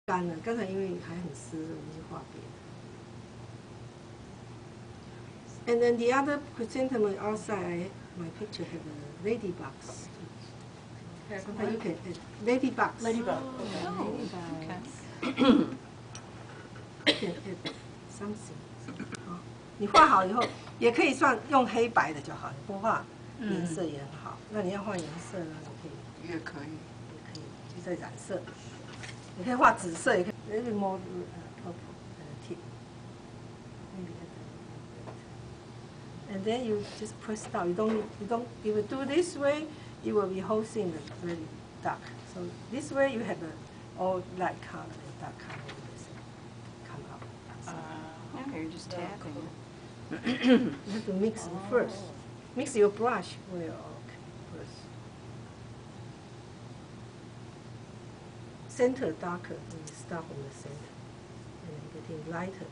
干了，刚才因为还很湿，我们就画别的。And then the other chrysanthemum outside, my picture have a ladybugs. Sometimes you can ladybugs. Ladybug. Okay. You can add something. 你画好以后，也可以算用黑白的就好，你不画颜色也很好。那你要画颜色呢，你可以也可以， 就在染色。你可以画紫色，也可以 maybe more purple tip. Maybe and then you just press down. You don't. If you do this way, it will be whole thing very dark. So this way you have a all light color and dark color come out. Yeah, you're just tapping. You have to mix it first. Mix your brush well. Okay, first. Center darker. And you start from the center, and then getting lighter.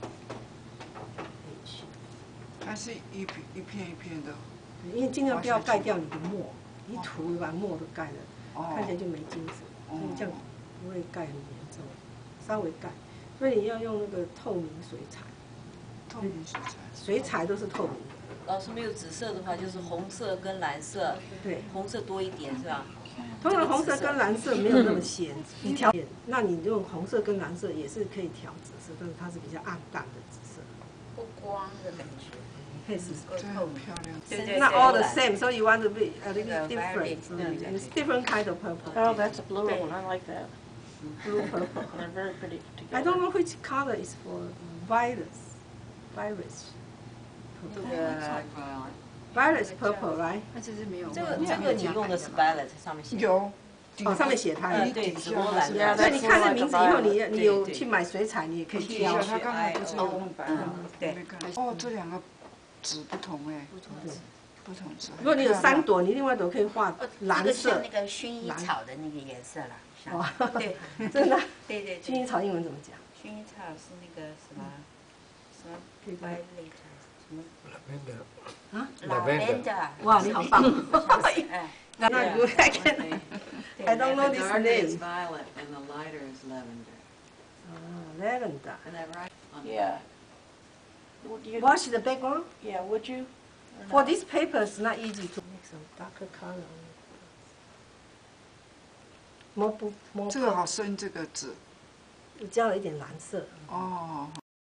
H. 它是一片一片的。 因为尽量不要盖掉你的墨，一涂把墨都盖了，看起来就没精神。所以这样不会盖很严重，稍微盖。所以你要用那个透明水彩。 透明水彩。 水彩都是透明的。 老师没有紫色的话，就是红色跟蓝色。 对。 红色多一点是吧？ 通常红色跟蓝色没有那么显，你调，那你用红色跟蓝色也是可以调紫色，但是它是比较暗淡的紫色。 不光的感觉。 可以试试。 这很漂亮。 Not all the same, so you want to be a little different. So it's different kind of purple. Oh, that's a blue one. I like that. Blue purple. They're very pretty together. I don't know which color is for violets. Violets. Violet's purple, right? 这个你用的是 violet 上面写。 有。 哦，上面写它。 对，直播蓝。 所以你看这名字以后，你有去买水彩，你也可以挑。 它刚才不是有白吗？ 对。 哦，这两个纸不同哎。不同纸。 如果你有3朵，你另外一朵可以画蓝色。 这个是那个薰衣草的那个颜色了。 哦， 对， 真的。 对。 薰衣草英文怎么讲？ 薰衣草是那个什么violet 什么？ 啊 ？Lavender。 哇，你好棒！ 哎。 那good, I don't know this name. The darker is violet and the lighter is lavender. Lavender. And I write on Yeah. Would you? Wash the background. Yeah, would you? For this paper, it's not easy to make some darker color. More. 这个好深，这个纸。 我加了一点蓝色。 哦。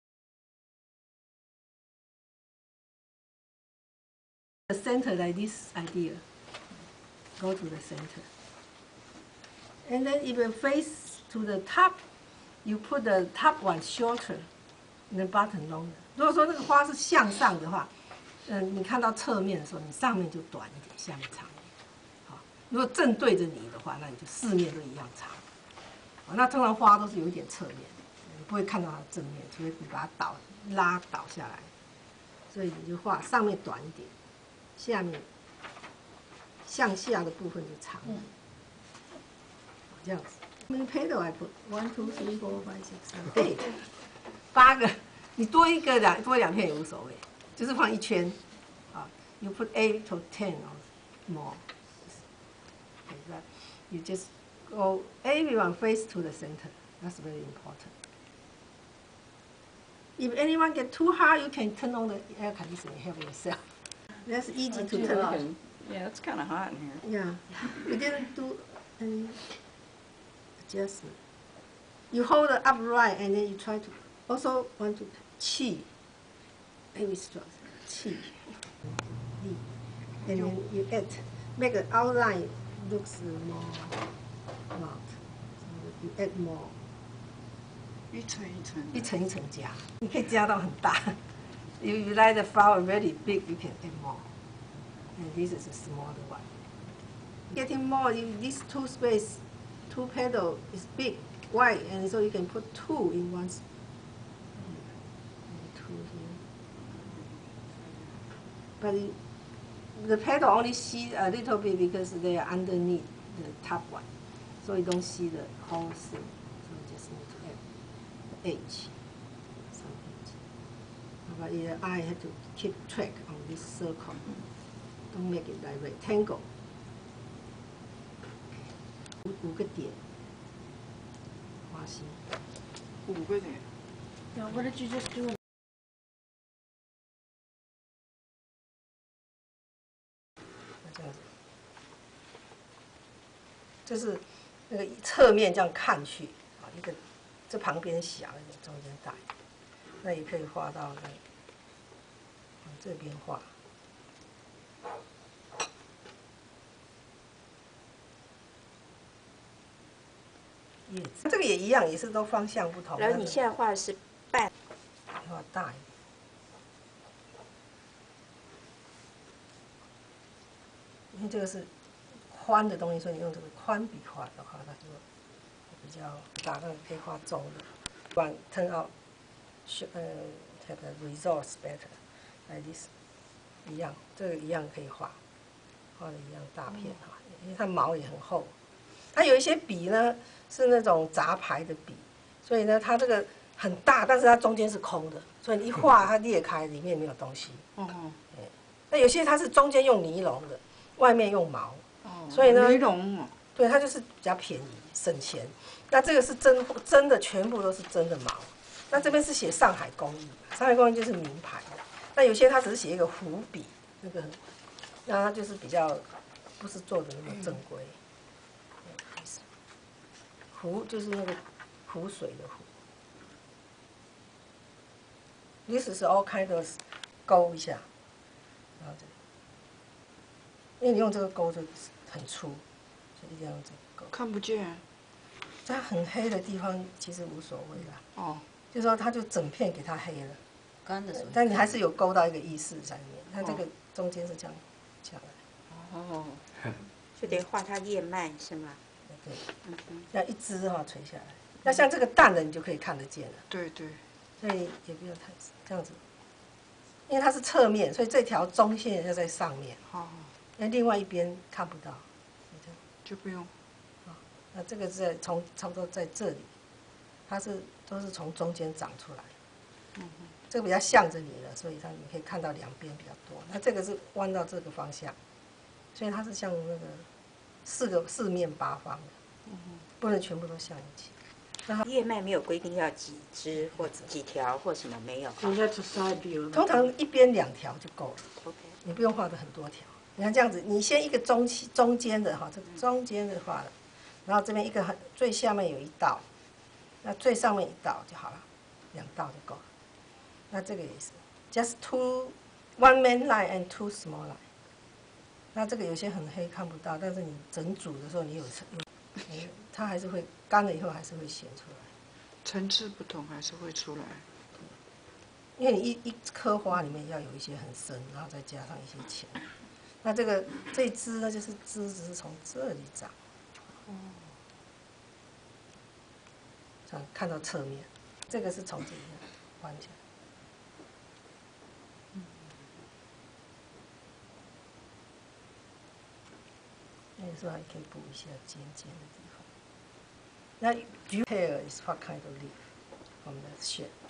The center like this idea. Go to the center. And then if you face to the top, you put the top one shorter, and the bottom longer. 如果说那个花是向上的话，你看到侧面的时候，你上面就短一点，下面长一点。好，如果正对着你的话，那你就四面都一样长。好，那通常花都是有一点侧面，你不会看到它的正面，除非你把它拉倒下来。所以你就画上面短一点，下面。向下的部分就长了，这样子。How many petal I put? 1, 2, 3, 4, 5, 6, 7, 8，8个。你多一个多2片也无所谓，就是放1圈。啊 ，You put 8 to 10 or more. You just go everyone face to the center. That's very important. If anyone get too hot, you can turn on the air conditioner. Help yourself. That's easy to turn on. Yeah, it's kind of hot in here. Yeah, we didn't do any adjustment. You hold it upright and then you try to also want to chi. Maybe strong. Chi. And then you add, make the outline looks more marked. So you add more. 一层一层。 一层一层加，你可以加到很大。If you like the flower very big, you can add more. And this is a smaller one. Getting more, this two petal is big, wide, and so you can put 2 in one. 2 here. But the petal only see a little bit because they are underneath the top one, so you don't see the whole thing. So you just need to add H, some H. But I have to keep track on this circle. Don't make it like rectangle. 5个点，画心。 5个点。 Yeah, what did you just do? 这样子，就是那个侧面这样看去啊，一个这旁边小一点，中间大一点，那也可以画到那往这边画。叶子这个也一样，也是都方向不同。 然后你现在画的是半， 画大一点。 因为这个是宽的东西，所以你用这个宽笔画的话，它就比较大，那可以画重的。One turn out, have the results better, like this， 一样，这个一样可以画，画的一样大片哈，因为它毛也很厚。它有一些笔呢是那种杂牌的笔，所以呢它这个很大，但是它中间是空的，所以你一画它裂开，里面没有东西。那有些它是中间用尼龙的。 外面用毛，所以呢， 尼龙哦， 对，它就是比较便宜，省钱。那这个是真的，全部都是真的毛。那这边是写上海工艺，上海工艺就是名牌的。那有些它只是写一个湖笔，那个，那它就是比较不是做的那么正规。湖就是那个湖水的湖。This is all kind of 勾一下，然后这里。 因为你用这个钩就很粗，所以一定要用这个钩。 看不见。 它很黑的地方其实无所谓啦。 哦。 就是说它就整片给它黑了。 干的时候。 但你还是有勾到一个意思在里面。它这个中间是这样来。 哦。 就得画它叶脉是吗？ 对。要一支哈垂下来。那像这个淡的你就可以看得见了。 对对。 所以也不要太这样子，因为它是侧面，所以这条中线要在上面。 好。 那另外一边看不到， 就不用。 那这个是差不多在这里，它都是从中间长出来。这个比较向着你了，所以你可以看到两边比较多。那这个是弯到这个方向，所以它是像那个四面八方的，不能全部都向一起。 叶脉没有规定要几支或几条或什么没有。 应该是side view。 通常一边2条就够了。 OK。 你不用画的很多条。 你看这样子，你先一个中间的哈，这个中间的画了，然后这边一个最下面有一道，那最上面一道就好了，2道就够了。那这个也是 ，just one main line and 2 small line。那这个有些很黑看不到，但是你整组的时候你它还是会干了以后还是会显出来。层次不同还是会出来。因为你一颗花里面要有一些很深，然后再加上一些浅。 那这一支呢，就是枝子是从这里长，这样看到侧面，这个是从这里弯起来。那有时候还可以补一下尖的地方。那 do you hair is what kind of leaf from the shape?